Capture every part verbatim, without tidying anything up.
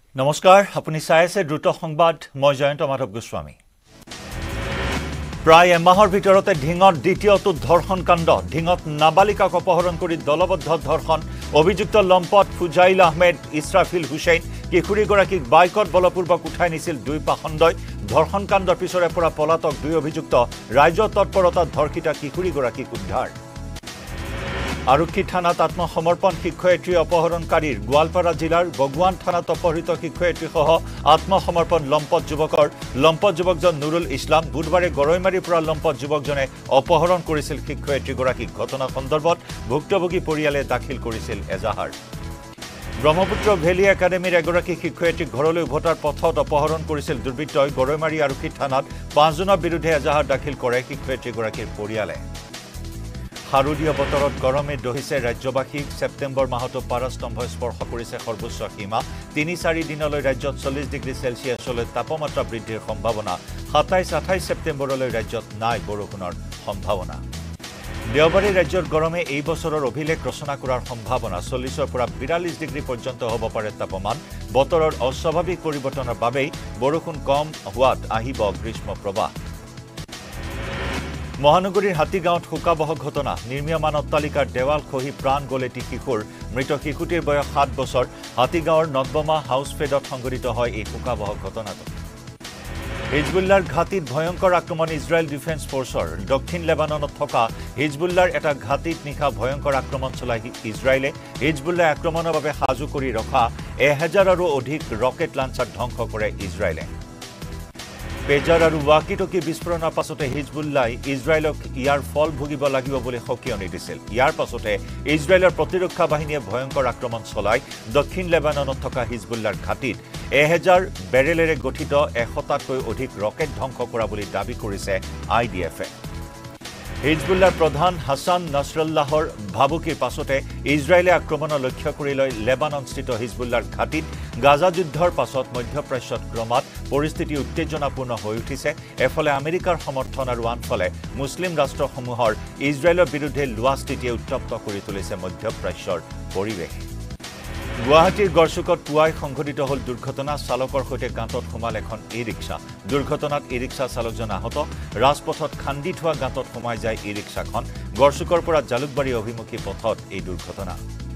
নমস্কাৰ আপুনি চাই আছে দ্ৰুত সংবাদ মই জয়ন্ত মাধৱ গোস্বামী প্ৰায় এমাহৰ ভিতৰতে ঢিঙত দ্বিতীয়টো ধৰ্ষণ কাণ্ড ঢিঙত নাবালিকাক অপহৰণ কৰি দলবদ্ধ ধৰ্ষণ অভিযুক্ত লম্পট ফুজাইল আহমেদ ইছৰাফিল হুছেইন কিশোৰীগৰাকীক বাইকত বলপূৰ্বক উঠাই নিছিল দুই পাখণ্ডই ধৰ্ষণ কাণ্ডৰ পিছৰে পৰা পলাতক দুই অভিযুক্ত ৰাজ্যৰ তৎপৰতাত ধৰ্ষিতা কিশোৰীগৰাকীক উদ্ধাৰ আৰক্ষী থানাত আত্মসমৰ্পণ শিক্ষয়িত্ৰী অপহৰণকাৰীৰ গোৱালপাৰা জিলাৰ বগুৱান থানাত অপহৃত শিক্ষয়িত্ৰীসহ আত্মসমৰ্পণ লম্পট যুৱকৰ লম্পট যুৱকজন নুৰুল ইছলাম বুধবাৰে গৰৈমাৰীৰ পৰা লম্পট যুৱকজনে অপহৰণ কৰিছিল শিক্ষয়িত্ৰীগৰাকীক ঘটনা সন্দৰ্ভত ভুক্তভোগী পৰিয়ালে দাখিল কৰিছিল এজাহাৰ ব্ৰহ্মপুত্ৰ ভেলী একাডেমীৰ এগৰাকী শিক্ষয়িত্ৰীক ঘৰলৈ উভতাৰ পথত অপহৰণ কৰিছিল দুৰ্বৃত্তই গৰৈমাৰী আৰক্ষী থানাত পাঁচজনৰ বিৰুদ্ধে এজাহাৰ দাখিল কৰে শিক্ষয়িত্ৰীগৰাকীৰ পৰিয়ালে শারদীয় বতৰত গৰমে দহিছে ৰাজ্যবাসীক সেপ্টেম্বৰ মাহতো পাৰাস্তম্ভই স্পৰ্শ কৰিছে সৰ্বোচ্চ সীমা তিনি চাৰি দিনলৈ ৰাজ্যত চল্লিশ ডিগ্ৰী সেলসিয়াছলৈ তাপমাত্ৰা বৃদ্ধিৰ সম্ভাৱনা সাতাইশ আঠাইশ সেপ্টেম্বৰলৈ ৰাজ্যত নাই বৰষুণৰ সম্ভাৱনা দেওবাৰে ৰাজ্যৰ গৰমে এই বছৰৰ অভিলেখ ৰচনা কৰাৰ সম্ভাৱনা চল্লিশৰ পৰা বিৰাল্লিশ ডিগ্ৰী পৰ্যন্ত হ'ব পাৰে তাপমান বতৰৰ অস্বাভাৱিক পৰিৱৰ্তনৰ বাবেই বৰষুণ কম হোৱাত আহিব গ্ৰীষ্ম প্ৰবাহ মহানগৰীৰ হাতীগাঁৱত শোকাবহ ঘটনা নিৰ্মীয়মান অট্টালিকাৰ দেৱাল খহি প্ৰাণ গ'ল এটি কিশোৰ মৃত শিশুটিৰ বয়স সাত বছৰ হাতীগাঁৱৰ নদবমা হাউচ ফেডত সংঘটিত হয় এই শোকাবহ ঘটনাটো হিজবুল্লাৰ ঘাটিত ভয়ংকৰ আক্ৰমণ ইজৰাইল ডিফেন্স ফৰ্চৰ দক্ষিণ লেবাননত থকা হিজবুল্লাৰ এটা ঘাটিত নিশা ভয়ংকৰ আক্ৰমণ চলাই ইজৰাইলে হিজবুল্লাৰ আক্ৰমণৰ বাবে সাজু কৰি ৰখা এহাজাৰৰো অধিক ৰকেট লঞ্চাৰ ধ্বংস কৰে ইজৰাইলে পেজাৰ আৰু ৱাকিটকি বিস্ফোৰণৰ পাছতে হিজবুল্লাই ইজৰাইলক ইয়াৰ ফল ভুগিব লাগিব বুলি সকিয়নি দিছিল ইয়াৰ পাছতে ইজৰাইলৰ প্ৰতিৰক্ষা বাহিনীয়ে ভয়ংকৰ আক্ৰমণ চলাই দক্ষিণ লেবাননত থকা হিজবুল্লাৰ ঘাটিত এহাজাৰ বেৰেলেৰে গঠিত এশটাতকৈ অধিক ৰকেট ধ্বংস কৰা বুলি দাবী কৰিছে আই ডি এফে হিজবুল্লাৰ প্ৰধান হাছান নাছৰাল্লাহৰ ভাবুকিৰ পাছতে ইজৰাইলে আক্ৰমণৰ লক্ষ্য কৰি লৈ লেবাননস্থিত হিজবুল্লাৰ ঘাটিত গাজা যুদ্ধৰ পাছত মধ্যপ্ৰাচ্যত ক্ৰমাৎ পৰিস্থিতি উত্তেজনাপূৰ্ণ হৈ উঠিছে এফালে আমেৰিকাৰ সমৰ্থন আৰু আনফালে মুছলিম ৰাষ্ট্ৰসমূহৰ ইজৰাইলৰ বিৰুদ্ধে লোৱা স্থিতিয়ে উত্তপ্ত কৰি তুলিছে মধ্যপ্ৰাচ্যৰ পৰিৱেশ গুৱাহাটীৰ গড়চুকত পুৱাই সংঘটিত হ'ল দুৰ্ঘটনা চালকৰ সৈতে গাঁতত সোমাল এখন ই ৰিক্সা দুৰ্ঘটনাত ই ৰিক্সা চালকজন আহত ৰাজপথত খান্দি থোৱা গাঁতত সোমাই যায় ই ৰিক্সাখন গড়চুকৰ পৰা জালুকবাৰী অভিমুখী পথত এই দুৰ্ঘটনা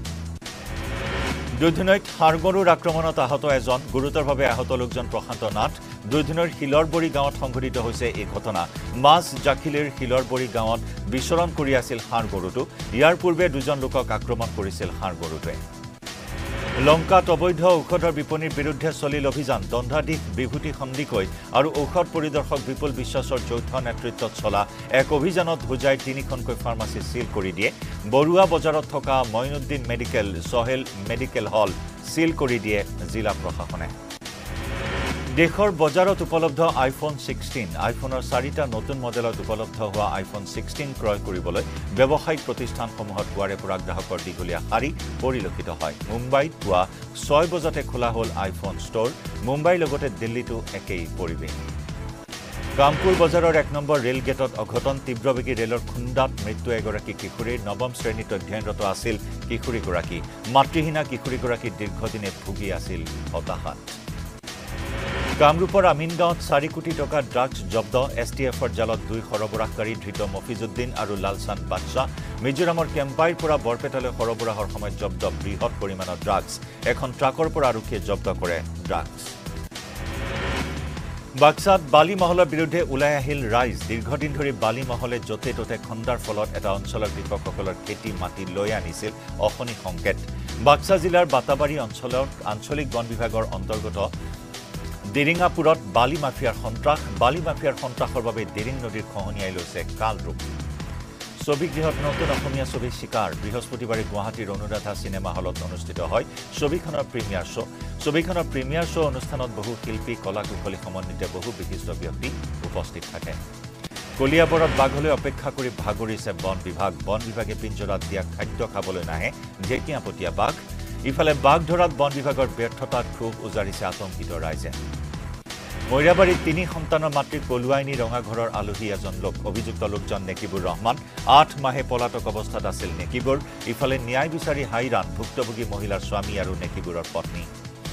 দুধনৈত হাড়গৰুৰ আক্ৰমণত আহত এজন গুৰুতৰভাৱে আহত লোকজন প্ৰশান্ত নাথ দুধনৈৰ শিলৰবৰী গাঁৱত সংঘটিত হৈছে এই ঘটনা মাছ জাখিলিৰ শিলৰবৰী গাঁৱত বিচৰণ কৰি আছিল হাড়গৰুটো ইয়াৰ পূৰ্বে দুজন লোকক আক্ৰমণ কৰিছিল হাড়গৰুটোৱে লংকাত অবৈধ ঔষধৰ বিপণীৰ বিৰুদ্ধে চলিল অভিযান দণ্ডাধীশ বিভূতি সন্দিকৈ আৰু ঔষধ পৰিদৰ্শক বিপুল বিশ্বাসৰ যৌথ নেতৃত্বত চলা এক অভিযানত হোজাই তিনিখনকৈ ফাৰ্মাচী সিল কৰি দিয়ে বৰুৱা বজাৰত থকা Mainuddin medical Sahel medical hall seal কৰি দিয়ে জিলা প্ৰশাসনে দেশৰ বজাৰত উপলব্ধ আইফোন ষোল্ল আইফোনৰ চাৰিটা নতুন মডেলত উপলব্ধ হোৱা আইফোন ষোল্ল ক্ৰয় কৰিবলৈ ব্যৱসায়িক প্ৰতিষ্ঠানসমূহত পুৱাৰে পৰা গ্ৰাহকৰ দীঘলীয়া শাৰী পৰিলক্ষিত হয় মুম্বাইত পুৱা ছয় বজাতে খোলা হ'ল আইফোন ষ্ট'ৰ মুম্বাইৰ লগতে দিল্লীতো একেই পৰিৱেশ কামপুৰ বজাৰৰ এক নম্বৰ ৰেল গেটত অঘটন তীব্ৰবেগী ৰেলৰ খুন্দাত মৃত্যু এগৰাকী কিশোৰীৰ নৱম শ্ৰেণীত অধ্যয়নৰত আছিল কিশোৰীগৰাকী মাতৃহীনা কিশোৰীগৰাকী দীৰ্ঘদিনে ভুগি আছিল হতাশাত কামৰূপৰ আমিনগাঁৱত চাৰি কোটি টকা ড্ৰাগছ জব্দ এছ টি এফৰ জালত দুই সৰবৰাহকাৰী ধৃত মফিজুদ্দিন আৰু লালচান বাদশাহ মিজোৰামৰ কেম্পাইৰ পৰা বৰপেটালৈ সৰবৰাহৰ সময়ত জব্দ বৃহৎ পৰিমাণৰ ড্ৰাগছ এখন ট্ৰাকৰ পৰা আৰক্ষীয়ে জব্দ কৰে ড্ৰাগছ বাক্সাত বালি মহলৰ বিৰুদ্ধে ওলাই আহিল ৰাইজ দীৰ্ঘদিন ধৰি বালি মহলে য'তে ত'তে খন্দাৰ ফলত এটা অঞ্চলৰ কৃষকসকলৰ খেতি মাটি লৈ আনিছিল অশনি সংকেত বাক্সা জিলাৰ বাটাবাৰী অঞ্চলৰ আঞ্চলিক বন বিভাগৰ অন্তৰ্গত দিৰিঙাপুৰত বালি মাফিয়াৰ সন্ত্ৰাস বালি মাফিয়াৰ সন্ত্ৰাসৰ বাবে দিৰিং নদীৰ খহনীয়াই লৈছে কাল ৰূপ ছবিগৃহত নতুন অসমীয়া ছবি শিকাৰ বৃহস্পতিবাৰে গুৱাহাটীৰ অনুৰাধা চিনেমা হলত অনুষ্ঠিত হয় ছবিখনৰ প্ৰিমিয়াৰ শ্ব' ছবিখনৰ প্ৰিমিয়াৰ শ্ব' অনুষ্ঠানত বহু শিল্পী কলা কুশলী সমন্বিত বহু বিশিষ্ট ব্যক্তি উপস্থিত থাকে কলিয়াবৰত বাঘলৈ অপেক্ষা কৰি ভাগৰিছে বন বিভাগ বন বিভাগে পিঞ্জৰাত দিয়া খাদ্য খাবলৈ নাহে ঢেকীয়াপতীয়া বাঘ ইফালে বাঘ ধৰাত বন বিভাগৰ ব্যৰ্থতাত ক্ষোভ উজাৰিছে আতংকিত ৰাইজে মৈৰাবাৰীত তিনি সন্তানৰ মাতৃক পলুৱাই নি ৰঙাঘৰৰ আলহী এজন লোক অভিযুক্ত লোকজন নেকিবুৰ ৰহমান আঠ মাহে পলাতক অৱস্থাত আছিল নেকিবুৰ ইফালে ন্যায় বিচাৰি হাইৰাণ ভুক্তভোগী মহিলাৰ স্বামী আৰু নেকিবুৰৰ পত্নী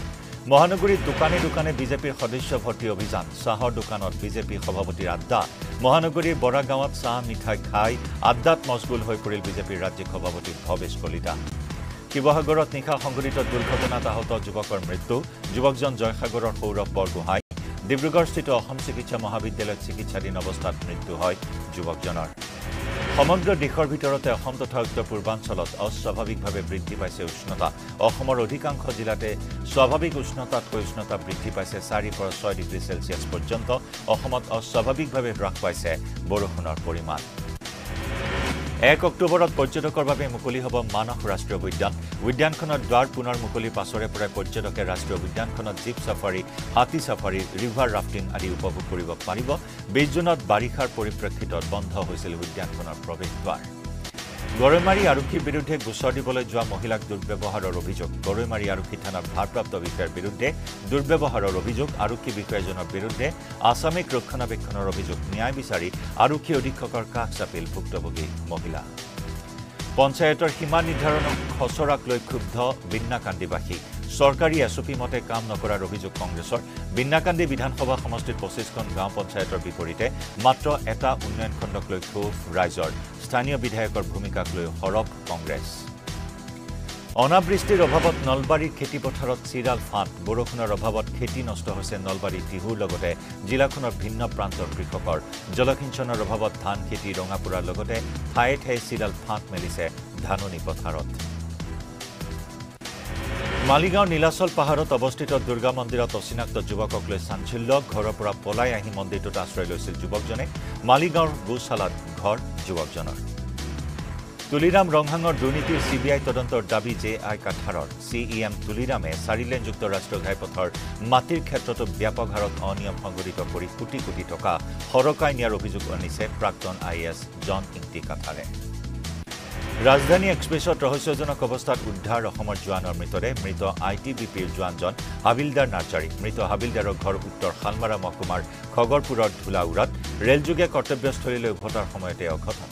মহানগৰীত দোকানে দোকানে বিজেপিৰ সদস্য ভৰ্তি অভিযান চাহৰ দোকানত বিজেপি সভাপতিৰ আড্ডা মহানগৰীৰ বৰাগাঁৱত চাহ মিঠাই খাই আড্ডাত মছগুল হৈ পৰিল বিজেপিৰ ৰাজ্যিক সভাপতি ভৱেশ কলিতা শিৱসাগৰত নিশা সংঘটিত দুৰ্ঘটনাত আহত যুৱকৰ মৃত্যু যুৱকজন জয়সাগৰৰ সৌৰভ বৰগোহাঁই ডিব্ৰুগড়স্থিত অসম চিকিৎসা মহাবিদ্যালয়ত চিকিৎসাধীন অৱস্থাত মৃত্যু হয় যুৱকজনৰ সমগ্ৰ দেশৰ ভিতৰতে অসম তথা উত্তৰ পূৰ্বাঞ্চলত অস্বাভাৱিকভাৱে বৃদ্ধি পাইছে উষ্ণতা অসমৰ অধিকাংশ জিলাতে স্বাভাৱিক উষ্ণতাতকৈ উষ্ণতা বৃদ্ধি পাইছে চাৰিৰ পৰা ছয় ডিগ্ৰী সেলসিয়াছ পৰ্যন্ত অসমত অস্বাভাৱিকভাৱে হ্ৰাস পাইছে বৰষুণৰ পৰিমাণ এক অক্টোবৰত পৰ্যটকৰ বাবে মুকলি হ'ব মানস ৰাষ্ট্ৰীয় উদ্যান উদ্যানখনৰ দ্বাৰ পুনৰ মুকলিৰ পাছৰে পৰা পৰ্যটকে ৰাষ্ট্ৰীয় উদ্যানখনত জীপ সাফাৰী হাতী সাফাৰী ৰিভাৰ ৰাফটিং আদি উপভোগ কৰিব পাৰিব বিশ জুনত বাৰিষাৰ পৰিপ্ৰেক্ষিতত বন্ধ হৈছিল উদ্যানখনৰ প্ৰৱেশদ্বাৰ গৰৈমাৰী আৰক্ষীৰ বিৰুদ্ধে গোচৰ দিবলৈ যোৱা মহিলাক দুৰ্ব্যৱহাৰৰ অভিযোগ গৰৈমাৰী আৰক্ষী থানাৰ ভাৰপ্ৰাপ্ত বিষয়াৰ বিৰুদ্ধে দুৰ্ব্যৱহাৰৰ অভিযোগ আৰক্ষী বিষয়াজনৰ বিৰুদ্ধে আসামিক ৰক্ষণাবেক্ষণৰ অভিযোগ ন্যায় বিচাৰি আৰক্ষী অধীক্ষকৰ কাষ চাপিল ভুক্তভোগী মহিলা পঞ্চায়তৰ সীমা নিৰ্ধাৰণক খচৰাক লৈ ক্ষুব্ধ বিন্নাকান্দিবাসী চৰকাৰী এছপি মতে কাম নকৰাৰ অভিযোগ কংগ্ৰেছৰ বিন্নাকান্দি বিধানসভা সমষ্টিত পঁচিছখন গাঁও পঞ্চায়তৰ বিপৰীতে মাত্ৰ এটা উন্নয়ন খণ্ডক লৈ ক্ষোভ ৰাইজৰ স্থানীয় বিধায়কৰ ভূমিকাক লৈ হৰপ কংগ্ৰেছ অনাবৃষ্টিৰ অভাৱত নলবাৰীৰ খেতিপথাৰত চিৰাল ফাঁট বৰষুণৰ অভাৱত খেতি নষ্ট হৈছে নলবাৰী টিহুৰ লগতে জিলাখনৰ ভিন্ন প্ৰান্তৰ কৃষকৰ জলসিঞ্চনৰ অভাৱত ধান খেতি ৰঙাপুৰাৰ লগতে ঠায়ে ঠায়ে চিৰাল ফাঁট মেলিছে ধাননি পথাৰত মালিগাঁও নীলাচল পাহাৰত অৱস্থিত দুৰ্গা মন্দিৰত অচিনাক্ত যুৱকক লৈ চাঞ্চল্য ঘৰৰ পৰা পলাই আহি মন্দিৰটোত আশ্ৰয় লৈছিল যুৱকজনে মালিগাঁৱৰ গোশালাত ঘৰ যুৱকজনৰ তুলিৰাম ৰংহাঙৰ দুৰ্নীতিৰ চিবিআই তদন্তৰ দাবী জে আই কাঠাৰৰ চি ই এম তুলিৰামে চাৰিলেনযুক্ত ৰাষ্ট্ৰীয় ঘাইপথৰ মাটিৰ ক্ষেত্ৰতো ব্যাপক হাৰত অনিয়ম সংঘটিত কৰি কোটি কোটি টকা সৰকাই নিয়াৰ অভিযোগ আনিছে প্ৰাক্তন আই এছ জন ইংটি কাঠাৰে ৰাজধানী এক্সপ্ৰেছত ৰহস্যজনক অৱস্থাত উদ্ধাৰ অসমৰ জোৱানৰ মৃতদেহ মৃত আই টি বি পিৰ জোৱানজন হাবিলদাৰ নাৰ্জাৰী মৃত হাবিলদাৰৰ ঘৰ উত্তৰ শালমাৰা মহকুমাৰ খগৰপুৰৰ ধুলাউৰাত ৰেলযোগে কৰ্তব্যস্থলীলৈ উভতাৰ সময়তে অঘটন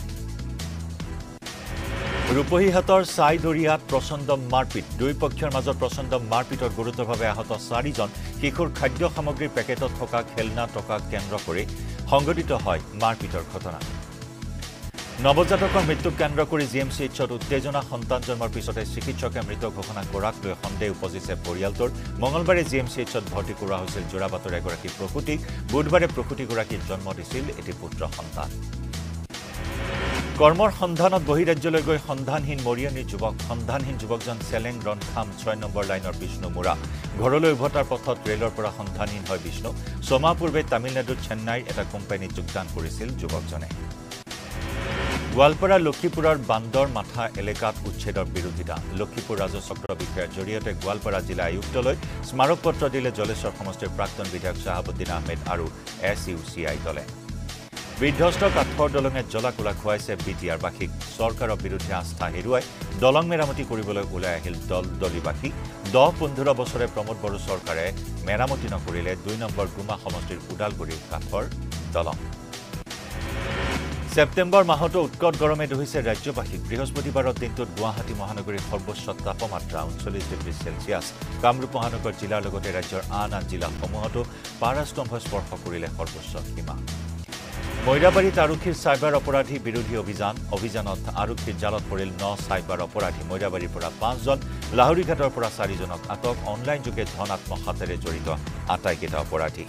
ৰূপহীহাটৰ চাইদৰিয়াত প্ৰচণ্ড মাৰপিট দুই পক্ষৰ মাজত প্ৰচণ্ড মাৰপিটত গুৰুতৰভাৱে আহত চাৰিজন শিশুৰ খাদ্য সামগ্ৰীৰ পেকেটত থকা খেলনা টকা কেন্দ্ৰ কৰি সংঘটিত হয় মাৰপিটৰ ঘটনা নৱজাতকৰ মৃত্যুক কেন্দ্ৰ কৰি জি এম চি এইচত উত্তেজনা সন্তান জন্মৰ পিছতে চিকিৎসকে মৃত ঘোষণা কৰাক লৈ সন্দেহ উপজিছে পৰিয়ালটোৰ মঙলবাৰে জি এম চি এইচত ভৰ্তি কৰোৱা হৈছিল যোৰাবাটৰ এগৰাকী প্ৰসূতিক বুধবাৰে প্ৰসূতিগৰাকীৰ জন্ম দিছিল এটি পুত্ৰ সন্তান কৰ্মৰ সন্ধানত বহিৰাজ্যলৈ গৈ সন্ধানহীন মৰিয়নী যুৱক সন্ধানহীন যুৱকজন চেলেং ৰনখাম ছয় নম্বৰ লাইনৰ বিষ্ণু মুৰা ঘৰলৈ উভতাৰ পথত ৰেলৰ পৰা সন্ধানহীন হয় বিষ্ণু ছমাহ পূৰ্বে তামিলনাডুৰ চেন্নাইৰ এটা কোম্পানীত যোগদান কৰিছিল যুৱকজনে গোৱালপাৰা লক্ষীপুৰৰ বান্দৰ মাথা এলেকাত উচ্ছেদৰ বিৰোধিতা লক্ষীপুৰ ৰাজচক্ৰ বিষয়াৰ জৰিয়তে গোৱালপাৰা জিলা আয়ুক্তলৈ স্মাৰক পত্ৰ দিলে জলেশ্বৰ সমষ্টিৰ প্ৰাক্তন বিধায়ক শ্বাহাবুদ্দিন আহমেদ আৰু এছ ইউ চি আই দলে বিধ্বস্ত কাঠৰ দলঙে জ্বলাকলা খুৱাইছে বি টি আৰবাসীক চৰকাৰৰ বিৰুদ্ধে আস্থা হেৰুৱাই দলং মেৰামতি কৰিবলৈ ওলাই আহিল দল দলীবাসী দহ পোন্ধৰ বছৰে প্ৰমোদ বড়ো চৰকাৰে মেৰামতি নকৰিলে দুই নম্বৰ গুমা সমষ্টিৰ ওদালগুৰিৰ কাঠৰ দলং সেপ্টেম্বৰ মাহতো উৎকট গৰমে দহিছে ৰাজ্যবাসীক বৃহস্পতিবাৰৰ দিনটোত গুৱাহাটী মহানগৰীৰ সৰ্বোচ্চ তাপমাত্ৰা ঊনচল্লিছ ডিগ্ৰী সেলসিয়াছ কামৰূপ মহানগৰ জিলাৰ লগতে ৰাজ্যৰ আন আন জিলাসমূহতো পাৰাস্তম্ভ স্পৰ্শ কৰিলে সৰ্বোচ্চ সীমা মৈৰাবাৰীত আৰক্ষীৰ চাইবাৰ অপৰাধী বিৰোধী অভিযান অভিযানত আৰক্ষীৰ জালত পৰিল ন চাইবাৰ অপৰাধী মৈৰাবাৰীৰ পৰা পাঁচজন লাহৰীঘাটৰ পৰা চাৰিজনক আটক অনলাইন যোগে ধন আত্মসাতেৰে জড়িত আটাইকেইটা অপৰাধী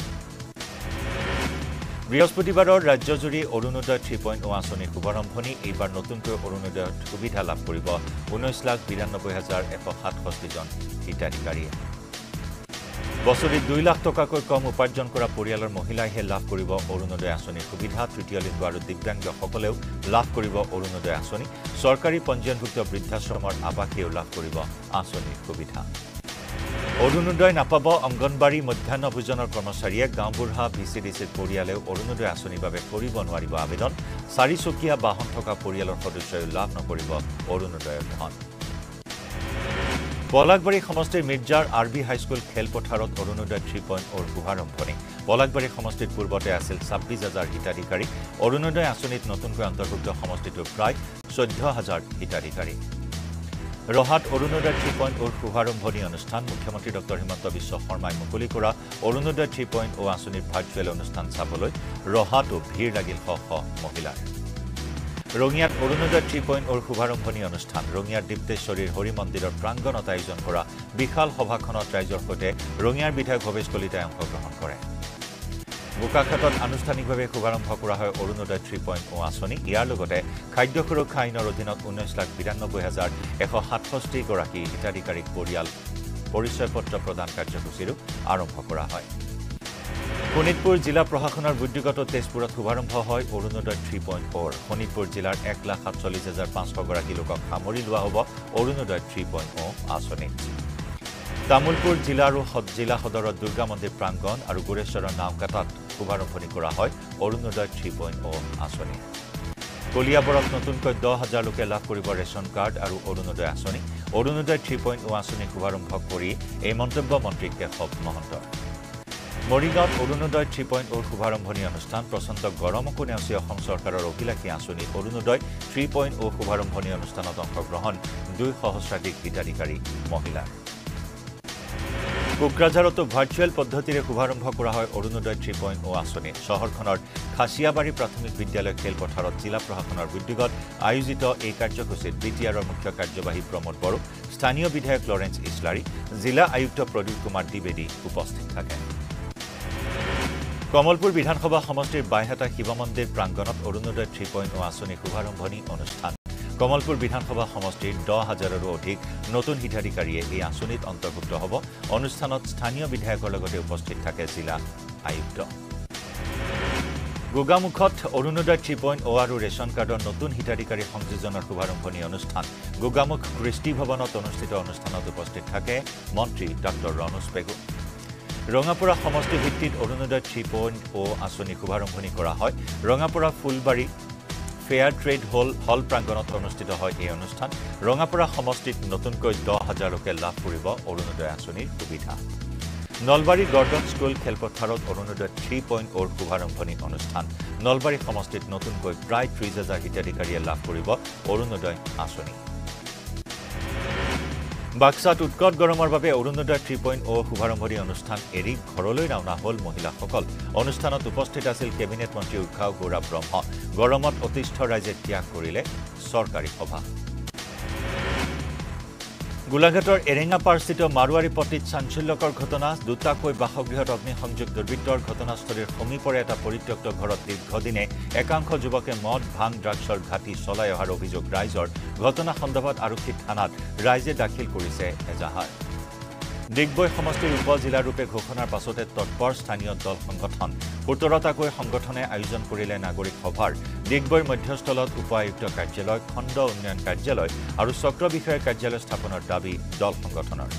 বৃহস্পতিবাৰৰ ৰাজ্যজুৰি অৰুণোদয় থ্ৰী পইণ্ট অ আঁচনিৰ শুভাৰম্ভণি এইবাৰ নতুনকৈ অৰুণোদয়ত সুবিধা লাভ কৰিব ঊনৈছ লাখ বিৰান্নব্বৈ হাজাৰ এশ সাতষষ্ঠিজন হিতাধিকাৰীয়ে বছৰি দুই লাখ টকাকৈ কম উপাৰ্জন কৰা পৰিয়ালৰ মহিলাইহে লাভ কৰিব অৰুণোদয় আঁচনিৰ সুবিধা তৃতীয় লিংগ আৰু দিব্যাংগসকলেও লাভ কৰিব অৰুণোদয় আঁচনি চৰকাৰী পঞ্জীয়নভুক্ত বৃদ্ধাশ্ৰমৰ আৱাসীয়েও লাভ কৰিব আঁচনিৰ সুবিধা অৰুণোদয় নাপাব অংগনবাড়ী মধ্যাহ্ন ভোজনৰ কৰ্মচাৰীয়ে গাঁওবুঢ়া ভি চি ডি চিৰ পৰিয়ালেও অৰুণোদয় আঁচনিৰ বাবে কৰিব নোৱাৰিব আবেদন চাৰিচকীয়া বাহন থকা পৰিয়ালৰ সদস্যই লাভ নকৰিব অৰুণোদয়ৰ ধন পলাকবাৰী সমষ্টিৰ মিৰ্জাৰ আৰ বি হাইস্কুল খেলপথাৰত অৰুণোদয় থ্ৰী পইণ্ট অৰ শুভাৰম্ভণি পলাকবাৰী সমষ্টিত পূৰ্বতে আছিল ছাব্বিছ হাজাৰ হিতাধিকাৰী অৰুণোদয় আঁচনিত নতুনকৈ অন্তৰ্ভুক্ত সমষ্টিটোৰ প্ৰায় চৈধ্য হাজাৰ হিতাধিকাৰী ৰহাত অৰুণোদয় থ্ৰী পইণ্ট অ'ৰ শুভাৰম্ভণি অনুষ্ঠান মুখ্যমন্ত্ৰী ডক্টৰ হিমন্ত বিশ্ব শৰ্মাই মুকলি কৰা অৰুণোদয় থ্ৰী পইণ্ট অ' আঁচনিৰ ভাৰ্চুৱেল অনুষ্ঠান চাবলৈ ৰহাতো ভিৰ লাগিল শ শ মহিলাৰ ৰঙিয়াত অৰুণোদয় থ্ৰী পইণ্ট অ'ৰ শুভাৰম্ভণি অনুষ্ঠান ৰঙিয়াৰ দীপ্তেশ্বৰীৰ হৰি মন্দিৰৰ প্ৰাংগণত আয়োজন কৰা বিশাল সভাখনত ৰাইজৰ সৈতে ৰঙিয়াৰ বিধায়ক ভৱেশ কলিতাই অংশগ্ৰহণ কৰে বোকাখাটত আনুষ্ঠানিকভাৱে শুভাৰম্ভ কৰা হয় অৰুণোদয় থ্ৰী পইণ্ট অ' আঁচনি ইয়াৰ লগতে খাদ্য সুৰক্ষা আইনৰ অধীনত ঊনৈছ লাখ বিৰানব্বৈ হাজাৰ এশ সাতষষ্ঠি গৰাকী হিতাধিকাৰীক পৰিয়াল পৰিচয় পত্ৰ প্ৰদান কাৰ্যসূচীৰো আৰম্ভ কৰা হয় শোণিতপুৰ জিলা প্ৰশাসনৰ উদ্যোগত তেজপুৰত শুভাৰম্ভ হয় অৰুণোদয় থ্ৰী পইণ্ট অ'ৰ শোণিতপুৰ জিলাৰ এক লাখ সাতচল্লিছ হাজাৰ পাঁচশ গৰাকী লোকক সামৰি লোৱা হ'ব অৰুণোদয় থ্ৰী পইণ্ট অ' আঁচনিত তামুলপুৰ জিলা আৰু জিলা সদৰৰ দুৰ্গা মন্দিৰ প্ৰাংগণ আৰু গোৰেশ্বৰৰ নাওকাটাত শুভাৰম্ভণি কৰা হয় অৰুণোদয় থ্ৰী পইণ্ট অ' আঁচনি কলিয়াবৰত নতুনকৈ দহ হাজাৰ লোকে লাভ কৰিব ৰেচন কাৰ্ড আৰু অৰুণোদয় আঁচনি অৰুণোদয় থ্ৰী পইণ্ট অ' আঁচনি শুভাৰম্ভ কৰি এই মন্তব্য মন্ত্ৰী কেশৱ মহন্তৰ মৰিগাঁৱত অৰুণোদয় থ্ৰী পইণ্ট অ'ৰ শুভাৰম্ভণি অনুষ্ঠান প্ৰচণ্ড গৰমকো নেওচি অসম চৰকাৰৰ অভিলাষী আঁচনি অৰুণোদয় থ্ৰী পইণ্ট অ' শুভাৰম্ভণি অনুষ্ঠানত অংশগ্ৰহণ দুই সহস্ৰাধিক হিতাধিকাৰী মহিলাৰ কোকৰাঝাৰতো ভাৰ্চুৱেল পদ্ধতিৰে শুভাৰম্ভ কৰা হয় অৰুণোদয় থ্ৰী পইণ্ট অ' আঁচনি চহৰখনৰ খাচিয়াবাৰী প্ৰাথমিক বিদ্যালয় খেলপথাৰত জিলা প্ৰশাসনৰ উদ্যোগত আয়োজিত এই কাৰ্যসূচীত বি টি আৰৰ মুখ্য কাৰ্যবাহী প্ৰমোদ বড়ো স্থানীয় বিধায়ক লৰেন্স ইছলাৰী জিলা আয়ুক্ত প্ৰদীপ কুমাৰ দ্বিবেদী উপস্থিত থাকে কমলপুৰ বিধানসভা সমষ্টিৰ বাইহাটা শিৱ মন্দিৰ প্ৰাংগণত অৰুণোদয় থ্ৰী পইণ্ট অ' আঁচনি শুভাৰম্ভণি অনুষ্ঠান কমলপুৰ বিধানসভা সমষ্টিৰ দহ হাজাৰৰো অধিক নতুন হিতাধিকাৰীয়ে এই আঁচনিত অন্তৰ্ভুক্ত হ'ব অনুষ্ঠানত স্থানীয় বিধায়কৰ লগতে উপস্থিত থাকে জিলা আয়ুক্ত গোগামুখত অৰুণোদয় থ্ৰী পইণ্ট অ' আৰু ৰেচন কাৰ্ডৰ নতুন হিতাধিকাৰী সংযোজনৰ শুভাৰম্ভণি অনুষ্ঠান গোগামুখ কৃষ্টি ভৱনত অনুষ্ঠিত অনুষ্ঠানত উপস্থিত থাকে মন্ত্ৰী ডক্টৰ ৰণোজ পেগু ৰঙাপুৰা সমষ্টি ভিত্তিত অৰুণোদয় থ্ৰী পইণ্ট অ' আঁচনি শুভাৰম্ভণি কৰা হয় ৰঙাপুৰা ফুলবাৰী ফেয়াৰ ট্ৰেড হল হল প্ৰাংগণত অনুষ্ঠিত হয় এই অনুষ্ঠান ৰঙাপুৰা সমষ্টিত নতুনকৈ দহ হাজাৰ লোকে লাভ কৰিব অৰুণোদয় আঁচনিৰ সুবিধা নলবাৰী গৰ্ডন স্কুল খেলপথাৰত অৰুণোদয় থ্ৰী পইণ্ট অ'ৰ শুভাৰম্ভণি অনুষ্ঠান নলবাৰী সমষ্টিত নতুনকৈ প্ৰায় ত্ৰিছ হাজাৰ হিতাধিকাৰীয়ে লাভ কৰিব অৰুণোদয় আঁচনি বাক্সাত উৎকট গৰমৰ বাবে অৰুণোদয় থ্ৰী পইণ্ট অ' শুভাৰম্ভণি অনুষ্ঠান এৰি ঘৰলৈ ৰাওনা হ'ল মহিলাসকল অনুষ্ঠানত উপস্থিত আছিল কেবিনেট মন্ত্ৰী উৰ্খাও গৌৰৱ ব্ৰহ্ম গৰমত অতিষ্ঠ ৰাইজে ত্যাগ কৰিলে চৰকাৰী সভা গোলাঘাটৰ এৰেঙাপাৰস্থিত মাৰোৱাৰী পট্টিত চাঞ্চল্যকৰ ঘটনা দুটাকৈ বাসগৃহত অগ্নিসংযোগ দুৰ্বৃত্তৰ ঘটনাস্থলীৰ সমীপৰে এটা পৰিত্যক্ত ঘৰত দীৰ্ঘদিনে একাংশ যুৱকে মদ ভাং ড্ৰাগছৰ ঘাটি চলাই অহাৰ অভিযোগ ৰাইজৰ ঘটনা সন্দৰ্ভত আৰক্ষী থানাত ৰাইজে দাখিল কৰিছে এজাহাৰ ডিগবৈ সমষ্টিৰ উপজিলাৰূপে ঘোষণাৰ পাছতে তৎপৰ স্থানীয় দল সংগঠন সোতৰটাকৈ সংগঠনে আয়োজন কৰিলে নাগৰিক সভাৰ ডিগবৈৰ মধ্যস্থলত উপ আয়ুক্ত কাৰ্যালয় খণ্ড উন্নয়ন কাৰ্যালয় আৰু চক্ৰ বিষয়াৰ কাৰ্যালয় স্থাপনৰ দাবী দল সংগঠনৰ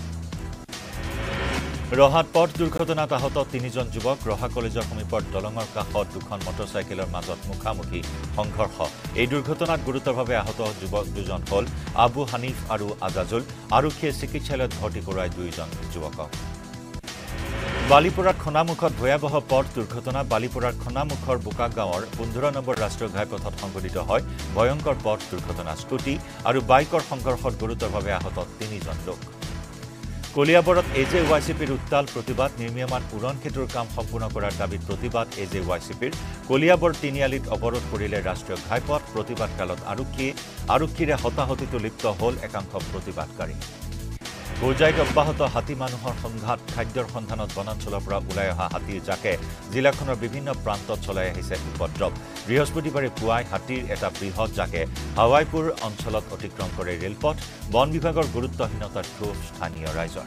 ৰহাত পথ দুৰ্ঘটনাত আহত তিনিজন যুৱক ৰহা কলেজৰ সমীপৰ দলঙৰ কাষত দুখন মটৰচাইকেলৰ মাজত মুখামুখি সংঘৰ্ষ এই দুৰ্ঘটনাত গুৰুতৰভাৱে আহত যুৱক দুজন হ'ল আবু হানিফ আৰু আজাজুল আৰক্ষীয়ে চিকিৎসালয়ত ভৰ্তি কৰোৱাই দুইজন যুৱকক বালিপুৰাৰ খনামুখত ভয়াবহ পথ দুৰ্ঘটনা বালিপুৰাৰ খনামুখৰ বোকা গাঁৱৰ পোন্ধৰ নম্বৰ ৰাষ্ট্ৰীয় ঘাইপথত সংঘটিত হয় ভয়ংকৰ পথ দুৰ্ঘটনা স্কুটি আৰু বাইকৰ সংঘৰ্ষত গুৰুতৰভাৱে আহত তিনিজন লোক কলিয়াবৰত এ জে ৱাই চি পিৰ উত্তাল প্ৰতিবাদ নিৰ্মীয়মান উৰণ সেতুৰ কাম সম্পূৰ্ণ কৰাৰ দাবীত প্ৰতিবাদ এ জে ৱাই চি পিৰ কলিয়াবৰ তিনিআলিত অৱৰোধ কৰিলে ৰাষ্ট্ৰীয় ঘাইপথ প্ৰতিবাদ কালত আৰক্ষী আৰক্ষীৰে হতাহতিতো লিপ্ত হ'ল একাংশ প্ৰতিবাদকাৰী হোজাইত অব্যাহত হাতী মানুহৰ সংঘাত খাদ্যৰ সন্ধানত বনাঞ্চলৰ পৰা ওলাই অহা হাতীৰ জাকে জিলাখনৰ বিভিন্ন প্ৰান্তত চলাই আহিছে উপদ্ৰৱ বৃহস্পতিবাৰে পুৱাই হাতীৰ এটা বৃহৎ জাকে হাৱাইপুৰ অঞ্চলত অতিক্ৰম কৰে ৰেলপথ বন বিভাগৰ গুৰুত্বহীনতাৰ ক্ষোভ স্থানীয় ৰাইজৰ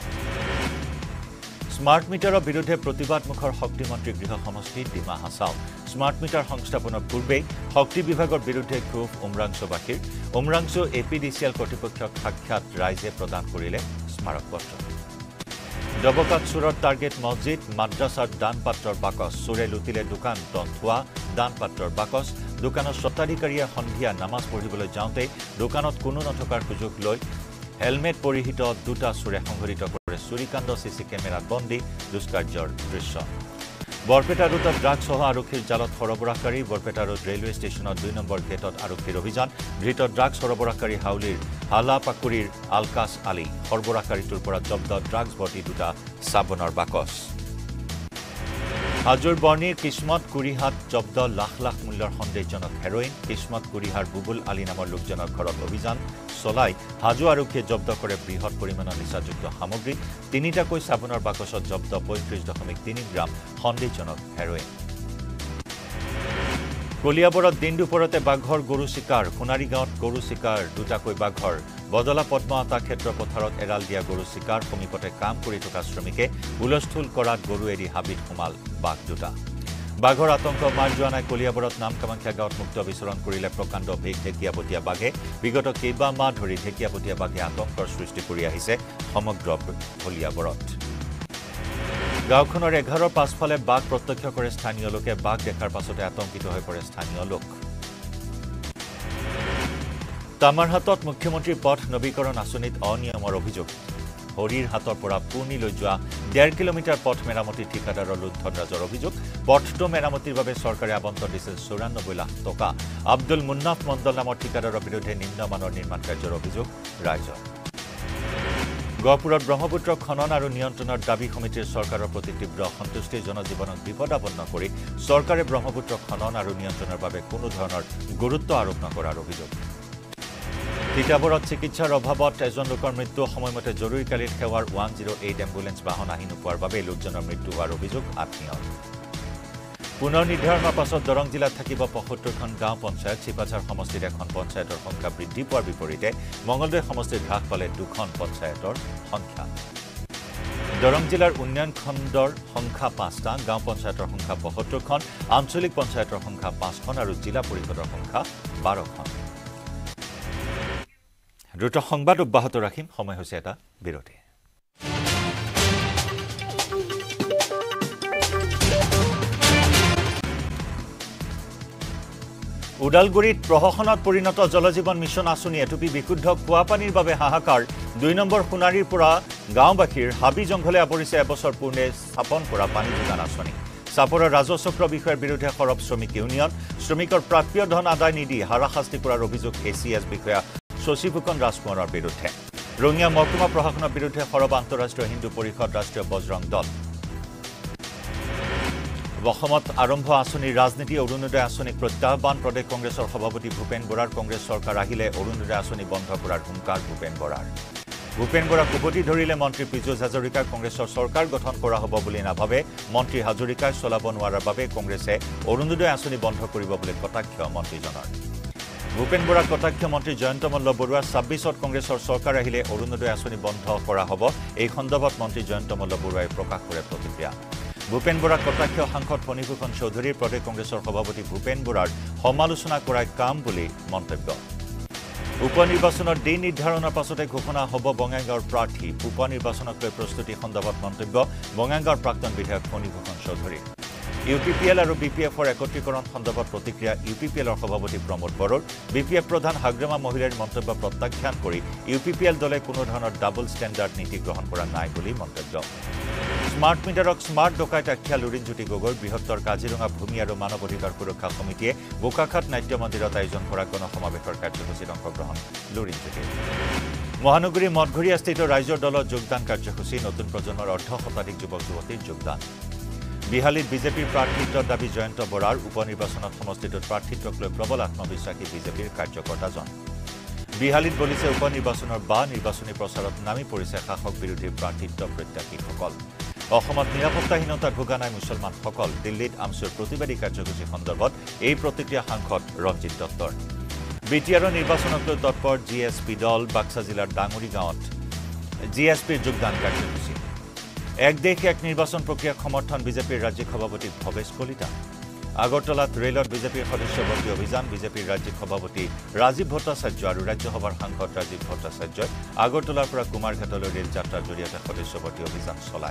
স্মাৰ্ট মিটাৰৰ বিৰুদ্ধে প্ৰতিবাদমুখৰ শক্তিমন্ত্ৰী গৃহ সমষ্টি ডিমা হাছাও স্মাৰ্ট মিটাৰ সংস্থাপনৰ পূৰ্বেই শক্তি বিভাগৰ বিৰুদ্ধে ক্ষোভ উমৰাংচুবাসীৰ Umrangso A P D C L কৰ্তৃপক্ষক সাক্ষাৎ ৰাইজে প্ৰদান কৰিলে স্মাৰকপত্ৰ ডবকাত চোৰৰ টাৰ্গেট মছজিদ মাদ্ৰাছাৰ দানপাত্ৰৰ বাকচ চোৰে লুটিলে দোকান ধোৱা দানপাত্ৰৰ বাকচ দোকানৰ স্বত্বাধিকাৰীয়ে সন্ধিয়া নামাজ পঢ়িবলৈ যাওঁতে দোকানত কোনো নথকাৰ সুযোগ লৈ হেলমেট পৰিহিত দুটা চোৰে সংঘটিত কৰে চুৰিকাণ্ড চিচি কেমেৰাত বন্দী দুষ্কাৰ্যৰ দৃশ্য বৰপেটা ৰোডত ড্ৰাগছ সহ আৰক্ষীৰ জালত সৰবৰাহকাৰী বৰপেটা ৰোড ৰেলৱে ষ্টেচনৰ দুই নম্বৰ গেটত আৰক্ষীৰ অভিযান ধৃত ড্ৰাগছ সৰবৰাহকাৰী হাউলিৰ হালাপাকুৰিৰ আলকাছ আলী সৰবৰাহকাৰীটোৰ পৰা জব্দ ড্ৰাগছ ভৰ্তি দুটা চাবোনৰ বাকচ হাজোৰ বৰ্ণীৰ কিসমত কুৰিহাত জব্দ লাখ লাখ মূল্যৰ সন্দেহজনক হেৰোইন কিসমত কুৰিহাৰ বুবুল আলী নামৰ লোকজনৰ ঘৰত অভিযান চলাই হাজো আৰক্ষীয়ে জব্দ কৰে বৃহৎ পৰিমাণৰ নিচাযুক্ত সামগ্ৰী তিনিটাকৈ চাবোনৰ বাকচত জব্দ পঁয়ত্ৰিশ দশমিক তিনি গ্ৰাম সন্দেহজনক হেৰোইন কলিয়াবৰত দিন দুপৰতে বাঘৰ গৰু চিকাৰ সোণাৰী গাঁৱত গৰু চিকাৰ দুটাকৈ বাঘৰ বদলা পদ্মাতা ক্ষেত্ৰ পথাৰত এৰাল দিয়া গৰু চিকাৰ সমীপতে কাম কৰি থকা শ্ৰমিকে হুলস্থুল কৰাত গৰু এৰি হাবিত সোমাল বাঘ দুটা বাঘৰ আতংক মাৰ যোৱা নাই কলিয়াবৰত নাম কামাখ্যা গাঁৱত মুক্ত বিচৰণ কৰিলে প্ৰকাণ্ড ভেগ ঢেকীয়াপতীয়া বাঘে বিগত কেইবা মাহ ধৰি ঢেকীয়াপতীয়া বাঘে আতংকৰ সৃষ্টি কৰি আহিছে সমগ্ৰ কলিয়াবৰত গাঁওখনৰ এঘাৰৰ পাছফালে বাঘ প্ৰত্যক্ষ কৰে স্থানীয় লোকে বাঘ দেখাৰ পাছতে আতংকিত হৈ পৰে স্থানীয় লোক তামাৰহাটত মুখ্যমন্ত্ৰী পথ নৱীকৰণ আঁচনিত অনিয়মৰ অভিযোগ হৰিৰ হাতৰ পৰা পুৰ্ণি লৈ যোৱা ডেৰ কিলোমিটাৰ পথ মেৰামতি ঠিকাদাৰৰ লুণ্ঠনৰাজৰ অভিযোগ পথটো মেৰামতিৰ বাবে চৰকাৰে আবণ্টন দিছিল চৌৰান্নব্বৈ লাখ টকা আব্দুল মুন্নাফ মণ্ডল নামৰ ঠিকাদাৰৰ বিৰুদ্ধে নিম্নমানৰ নিৰ্মাণ কাৰ্যৰ অভিযোগ ৰাইজৰ গহপুৰত ব্ৰহ্মপুত্ৰ খনন আৰু নিয়ন্ত্ৰণৰ দাবী সমিতিৰ চৰকাৰৰ প্ৰতি তীব্ৰ অসন্তুষ্টি জনজীৱনক বিপদাপন্ন কৰি চৰকাৰে ব্ৰহ্মপুত্ৰ খনন আৰু নিয়ন্ত্ৰণৰ বাবে কোনো ধৰণৰ গুৰুত্ব আৰোপ নকৰাৰ অভিযোগ তিতাবৰত চিকিৎসাৰ অভাৱত এজন লোকৰ মৃত্যু সময়মতে জৰুৰীকালীন সেৱাৰ ওৱান জিৰ' এইট এম্বুলেন্স বাহন আহি নোপোৱাৰ বাবে লোকজনৰ মৃত্যু হোৱাৰ অভিযোগ আত্মীয়ৰ পুনৰ নিৰ্ধাৰণৰ পাছত দৰং জিলাত থাকিব পঁয়সত্তৰখন গাঁও পঞ্চায়ত চিপাঝাৰ সমষ্টিত এখন পঞ্চায়তৰ সংখ্যা বৃদ্ধি পোৱাৰ বিপৰীতে মঙলদৈ সমষ্টিত হ্ৰাস পালে দুখন পঞ্চায়তৰ সংখ্যা দৰং জিলাৰ উন্নয়ন খণ্ডৰ সংখ্যা পাঁচটা গাঁও পঞ্চায়তৰ সংখ্যা পঁয়সত্তৰখন আঞ্চলিক পঞ্চায়তৰ সংখ্যা পাঁচখন আৰু জিলা পৰিষদৰ সংখ্যা বাৰখন দ্ৰুত সংবাদ অব্যাহত ৰাখিম সময় হৈছে এটা বিৰতি উদালগুৰিত প্ৰশাসনত পৰিণত জলজীৱন মিছন আঁচনি এটুপি বিশুদ্ধ খোৱা পানীৰ বাবে হাহাকাৰ দুই নম্বৰ সোণাৰীৰ পৰা গাঁওবাসীৰ হাবি জংঘলে আৱৰিছে এবছৰ পূৰ্বে স্থাপন কৰা পানী যোগান আঁচনি চাপৰৰ ৰাজচক্ৰ বিষয়াৰ বিৰুদ্ধে সৰব শ্ৰমিক ইউনিয়ন শ্ৰমিকৰ প্ৰাপ্য ধন আদায় নিদি হাৰাশাস্তি কৰাৰ অভিযোগ এ চি এছ বিষয়া শশীভূষণ ৰাজকুমাৰৰ বিৰুদ্ধে ৰঙিয়া মহকুমা প্ৰশাসনৰ বিৰুদ্ধে সৰব আন্তঃৰাষ্ট্ৰীয় হিন্দু পৰিষদ ৰাষ্ট্ৰীয় বজৰং দল অসমত আৰম্ভ আঁচনিৰ ৰাজনীতি অৰুণোদয় আঁচনিক প্ৰত্যাহ্বান প্ৰদেশ কংগ্ৰেছৰ সভাপতি ভূপেন বৰাৰ কংগ্ৰেছ চৰকাৰ আহিলে অৰুণোদয় আঁচনি বন্ধ কৰাৰ হুংকাৰ ভূপেন বৰাৰ ভূপেন বৰাক উভতি ধৰিলে মন্ত্ৰী পীযুষ হাজৰিকাক কংগ্ৰেছৰ চৰকাৰ গঠন কৰা হ'ব বুলি নাভাবে মন্ত্ৰী হাজৰিকাই চলাব নোৱাৰাৰ বাবে কংগ্ৰেছে অৰুণোদয় আঁচনি বন্ধ কৰিব বুলি কটাক্ষ মন্ত্ৰীজনৰ ভূপেন বৰাক কটাক্ষ মন্ত্ৰী জয়ন্ত মল্ল বৰুৱা ছাব্বিছত কংগ্ৰেছৰ চৰকাৰ আহিলে অৰুণোদয় আঁচনি বন্ধ কৰা হ'ব এই সন্দৰ্ভত মন্ত্ৰী জয়ন্ত মল্ল বৰুৱাই প্ৰকাশ কৰে প্ৰতিক্ৰিয়া ভূপেন বৰাক কটাক্ষ সাংসদ ফণীভূষণ চৌধুৰীৰ প্ৰদেশ কংগ্ৰেছৰ সভাপতি ভূপেন বৰাৰ সমালোচনা কৰাই কাম বুলি মন্তব্য উপ নিৰ্বাচনৰ দিন নিৰ্ধাৰণৰ পাছতে ঘোষণা হ'ব বঙাইগাঁৱৰ প্ৰাৰ্থী উপ নিৰ্বাচনক লৈ প্ৰস্তুতি সন্দৰ্ভত মন্তব্য বঙাইগাঁৱৰ প্ৰাক্তন বিধায়ক Phanibhushan Choudhury U P P L আৰু বি পি এফৰ একত্ৰীকৰণ সন্দৰ্ভত প্ৰতিক্ৰিয়া ইউ পি পি এলৰ সভাপতি প্ৰমোদ বড়োৰ বি পি এফ প্ৰধান হাগ্ৰামা মহিলাৰ মন্তব্য প্ৰত্যাখ্যান কৰি ইউ পি পি এল দলে কোনো ধৰণৰ ডাবল ষ্টেণ্ডাৰ্ড নীতি গ্ৰহণ কৰা নাই বুলি মন্তব্য স্মাৰ্ট মিটাৰক স্মাৰ্ট ডকাইত আখ্যা লুৰিণজ্যোতি গগৈৰ বৃহত্তৰ কাজিৰঙা ভূমি আৰু মানৱ অধিকাৰ সুৰক্ষা সমিতিয়ে বোকাখাত নাট্য মন্দিৰত আয়োজন কৰা গণসমাৱেশৰ কাৰ্যসূচীত অংশগ্ৰহণ লুৰিণজ্যোতিৰ মহানগৰী মঠঘৰীয়াস্থিত ৰাইজৰ দলত যোগদান কাৰ্যসূচী নতুন প্ৰজন্মৰ অৰ্ধ শতাধিক যুৱক যুৱতীৰ যোগদান বিহালীত বিজেপিৰ প্ৰাৰ্থিত্বৰ দাবী জয়ন্ত বৰাৰ উপ নিৰ্বাচনত সমষ্টিটোত প্ৰাৰ্থিত্বক লৈ প্ৰবল আত্মবিশ্বাসী বিজেপিৰ কাৰ্যকৰ্তাজন বিহালীত বলিছে উপ নিৰ্বাচনৰ বা নিৰ্বাচনী প্ৰচাৰত নামি পৰিছে শাসক বিৰোধী প্ৰাৰ্থিত্ব প্ৰত্যাশীসকল অসমত নিৰাপত্তাহীনতাত ভোগা নাই মুছলমানসকল দিল্লীত আমছুৰ প্ৰতিবাদী কাৰ্যসূচী সন্দৰ্ভত এই প্ৰতিক্ৰিয়া সাংসদ ৰঞ্জিত দত্তৰ বি টি আৰৰ নিৰ্বাচনক লৈ তৎপৰ জি এছ পি দল বাক্সা জিলাৰ ডাঙৰি গাঁৱত জি এছ পিৰ যোগদান কাৰ্যসূচী এক দেশ এক নিৰ্বাচন প্ৰক্ৰিয়াক সমৰ্থন বিজেপিৰ ৰাজ্যিক সভাপতি ভৱেশ কলিতা আগৰতলাত ৰেলত বিজেপিৰ সদস্যভৰ্তি অভিযান বিজেপিৰ ৰাজ্যিক সভাপতি ৰাজীৱ ভট্টাচাৰ্য আৰু ৰাজ্যসভাৰ সাংসদ ৰাজীৱ ভট্টাচাৰ্যই আগৰতলাৰ পৰা কুমাৰঘাটলৈ ৰেল যাত্ৰাৰ জৰিয়তে সদস্যভৰ্তি অভিযান চলায়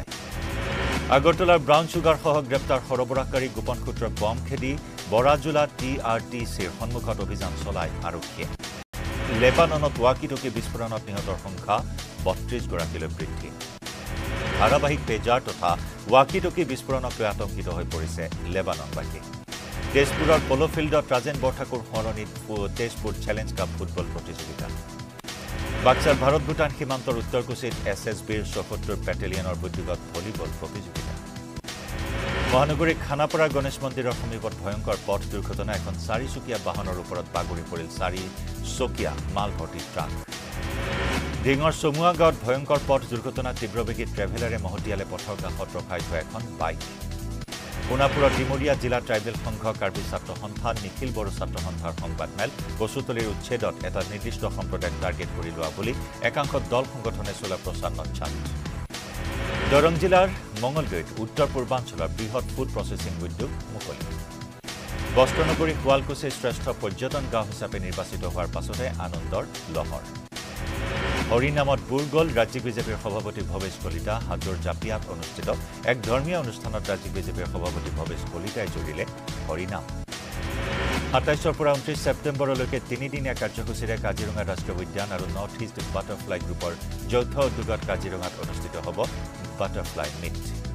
আগৰতলাৰ ব্ৰাউন চুগাৰসহ গ্ৰেপ্তাৰ সৰবৰাহকাৰী গোপন সূত্ৰৰ বম খেদি বৰাজোলা টি আৰ টি চিৰ সন্মুখত অভিযান চলায় আৰক্ষীয়ে লেবাননত ৱাকি টকি বিস্ফোৰণত নিহতৰ সংখ্যা বত্ৰিশ গৰাকীলৈ বৃদ্ধি ধাৰাবাহিক পেজাৰ তথা ৱাকি টকি বিস্ফোৰণক লৈ আতংকিত হৈ পৰিছে লেবাননবাসী তেজপুৰৰ পলো ফিল্ডত ৰাজেন বৰঠাকুৰ সৰণিত তেজপুৰ চেলেঞ্জ কাপ ফুটবল প্ৰতিযোগিতা বাক্সাৰ ভাৰত ভূটান সীমান্তৰ উত্তৰকুচিত এছ এছ বিৰ চৌসত্তৰ বেটেলিয়নৰ উদ্যোগত ভলীবল প্ৰতিযোগিতা মহানগৰীৰ খানাপাৰা গণেশ মন্দিৰৰ সমীপত ভয়ংকৰ পথ দুৰ্ঘটনা এখন চাৰিচকীয়া বাহনৰ ওপৰত বাগৰি পৰিল চাৰি চকীয়া মালভৰ্তি ট্ৰাক ডিঙৰ চমুৱা গাঁৱত ভয়ংকৰ পথ দুৰ্ঘটনা তীব্ৰবেগী ট্ৰেভেলাৰে মহতিয়ালে পথৰ কাষত ৰখাই থোৱা এখন বাইক সোণাপুৰৰ ডিমৰীয়া জিলা ট্ৰাইবেল সংঘ কাৰ্বি ছাত্ৰ সন্থা নিখিল বড়ো ছাত্ৰ সন্থাৰ সংবাদমেল কচুতলিৰ উচ্ছেদত এটা নিৰ্দিষ্ট সম্প্ৰদায়ক টাৰ্গেট কৰি লোৱা বুলি একাংশ দল সংগঠনে চলোৱা প্ৰচাৰ নচ্ছাত দৰং জিলাৰ মঙলদৈত উত্তৰ পূৰ্বাঞ্চলৰ বৃহৎ ফুড প্ৰচেছিং উদ্যোগ মুকলি বস্ত্ৰনগৰী শুৱালকুছিৰ শ্ৰেষ্ঠ পৰ্যটন গাঁও হিচাপে নিৰ্বাচিত হোৱাৰ পাছতে আনন্দৰ লহৰ হৰিনামত বুৰ গ'ল ৰাজ্যিক বিজেপিৰ সভাপতি ভৱেশ কলিতা হাজোৰ জাপিয়াত অনুষ্ঠিত এক ধৰ্মীয় অনুষ্ঠানত ৰাজ্যিক বিজেপিৰ সভাপতি ভৱেশ কলিতাই জুৰিলে হৰিনাম সাতাইছৰ পৰা ঊনত্ৰিছ ছেপ্টেম্বৰলৈকে তিনিদিনীয়া কাৰ্যসূচীৰে কাজিৰঙা ৰাষ্ট্ৰীয় উদ্যান আৰু নৰ্থ ইষ্ট বাটাৰফ্লাই গ্ৰুপৰ যৌথ উদ্যোগত কাজিৰঙাত অনুষ্ঠিত হ'ব বাটাৰফ্লাই মিট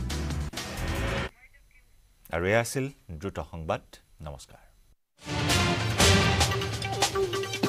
আৰু এয়া আছিল দ্ৰুত সংবাদ নমস্কাৰ